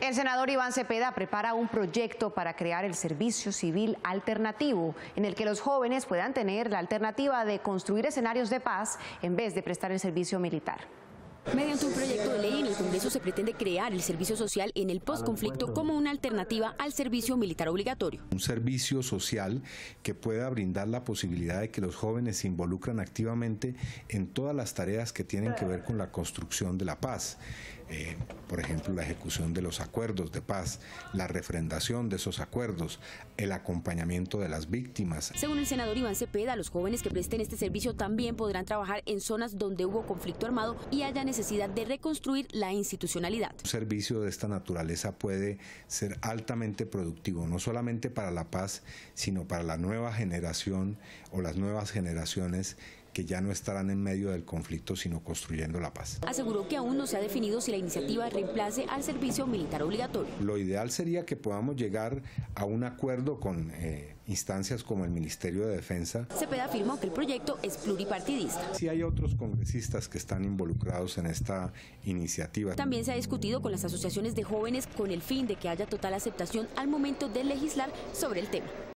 El senador Iván Cepeda prepara un proyecto para crear el servicio civil alternativo, en el que los jóvenes puedan tener la alternativa de construir escenarios de paz en vez de prestar el servicio militar. Mediante un proyecto de ley en el Congreso se pretende crear el servicio social en el posconflicto como una alternativa al servicio militar obligatorio. Un servicio social que pueda brindar la posibilidad de que los jóvenes se involucren activamente en todas las tareas que tienen que ver con la construcción de la paz. Por ejemplo, la ejecución de los acuerdos de paz, la refrendación de esos acuerdos, el acompañamiento de las víctimas. Según el senador Iván Cepeda, los jóvenes que presten este servicio también podrán trabajar en zonas donde hubo conflicto armado y haya necesidad de reconstruir la institucionalidad. Un servicio de esta naturaleza puede ser altamente productivo, no solamente para la paz, sino para la nueva generación o las nuevas generaciones que ya no estarán en medio del conflicto, sino construyendo la paz. Aseguró que aún no se ha definido si la iniciativa reemplace al servicio militar obligatorio. Lo ideal sería que podamos llegar a un acuerdo con instancias como el Ministerio de Defensa. Cepeda afirmó que el proyecto es pluripartidista. Sí hay otros congresistas que están involucrados en esta iniciativa. También se ha discutido con las asociaciones de jóvenes con el fin de que haya total aceptación al momento de legislar sobre el tema.